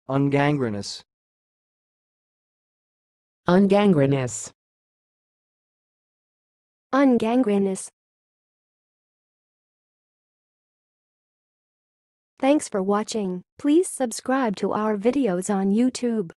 ungangrenous, ungangrenous, ungangrenous. Thanks for watching. Please subscribe to our videos on YouTube.